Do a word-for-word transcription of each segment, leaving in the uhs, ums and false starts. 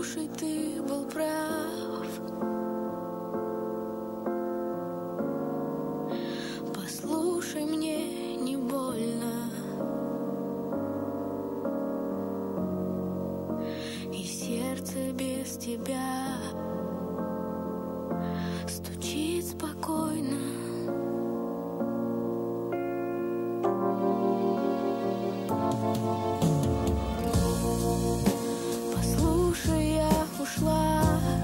Послушай, ты был прав. Послушай, мне не больно. И сердце без тебя стучит спокойно. Послушай, я ушла.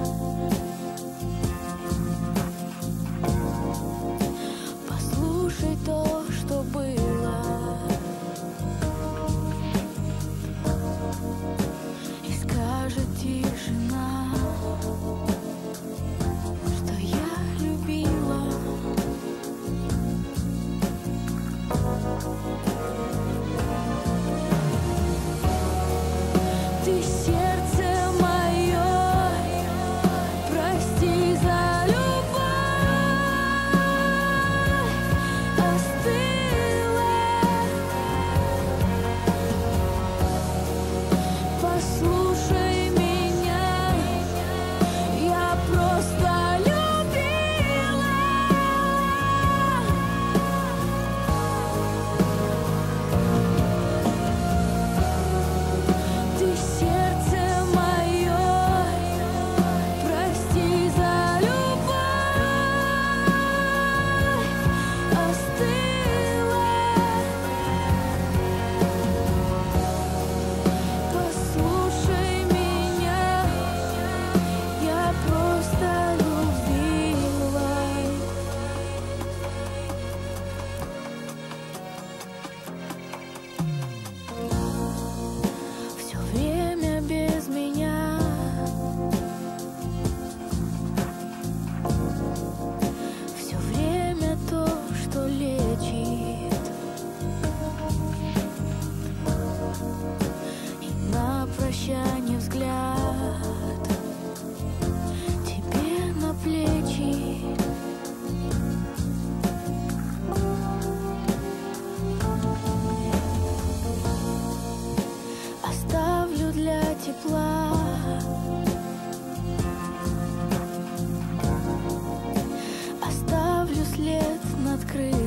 Послушай то, что было, и скажет тишина, что я любила. Ты сердце мое, прости за любовь, остыла. Послушай меня, я просто любила. Ты сердце мое, прости за любовь, остыла. Послушай меня, я просто любила. Все время без меня, все время то, что лечит, и на прощание взгляд тебе на плечи. Оставлю для тепла, оставлю след над крыльями.